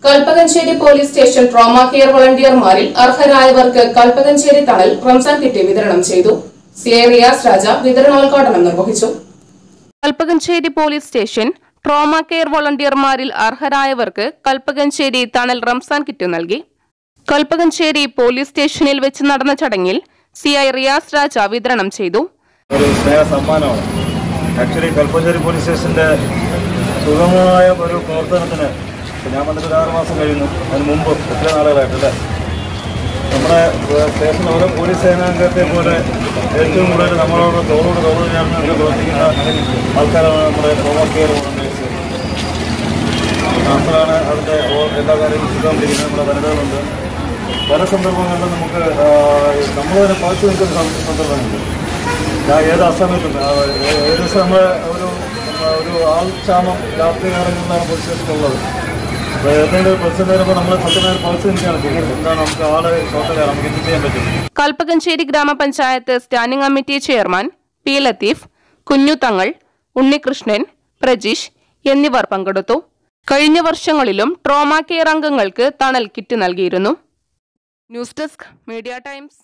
Kalpakanchery police station trauma care വളണ്ടിയർമാരിൽ അർഹരായവർക്ക് Kalpakanchery Thanal Ramzan kit വിതരണം ചെയ്തു. സിഐ റിയാസ് രാജ വിതരണോദ്ഘാടനം നിർവഹിച്ചു. Kalpakanchery police station trauma care വളണ്ടിയർമാരിൽ അർഹരായവർക്ക് കൽപ്പകഞ്ചേരി തണൽ റംസാൻ കിറ്റ് നൽകി. കൽപ്പകഞ്ചേരി പോലീസ് സ്റ്റേഷനിൽ വെച്ച് നടന്ന ചടങ്ങിൽ സിഐ റിയാസ് രാജ വിതരണം ചെയ്തു. ഒരു സ്നേഹ സമ്മാനമാണ്. ആക്ച്വലി കൽപ്പകഞ്ചേരി പോലീസ് സ്റ്റേഷന്റെ സുഗമമായ ഒരു പ്രവർത്തനത്തിന് ഞാൻ വന്നിട്ട് 6 മാസം കഴിയുന്നു. അതിന് മുമ്പ് എത്ര നാളുകളായിട്ടല്ലേ നമ്മുടെ സ്റ്റേഷൻ ഓരോ പോലീസ് സേനാംഗത്തെ പോലെ ഏറ്റവും കൂടുതൽ നമ്മളോട് തോളോട് ചേർന്ന് പ്രവർത്തിക്കുന്ന ആൾക്കാരാണ് നമ്മുടെ ട്രോമ കെയർ വളണ്ടിയേഴ്സ്. നമ്മളാണ് അതിൻ്റെ എല്ലാ കാര്യങ്ങളും ചെയ്തുകൊണ്ടിരിക്കുന്നത്. നമ്മുടെ വനിതകളുണ്ട്. പല സന്ദർഭങ്ങളിലും നമുക്ക് നമ്മൾ തന്നെ പകച്ചു നിൽക്കുന്ന സന്ദർഭങ്ങളുണ്ട്. ഞാൻ ഏത് അസമയത്തും ഏകദേശം നമ്മുടെ ഒരു ആൾക്ഷാമം രാത്രി കാലങ്ങളിലാണ് പോലീസ് സ്റ്റേഷനിലുള്ളത്. കൽപ്പകഞ്ചേരി ഗ്രാമപഞ്ചായത്ത് standing committee chairman P Latheef, Kunhuthangal, Unnikrishnan, Prajeesh എന്നിവർ പങ്കെടുത്തു. കഴിഞ്ഞ വർഷങ്ങളിലും ട്രോമ കെയർ അംഗങ്ങൾക്ക് തണൽ കിറ്റ് നൽകിയിരുന്നു. News desk, media times.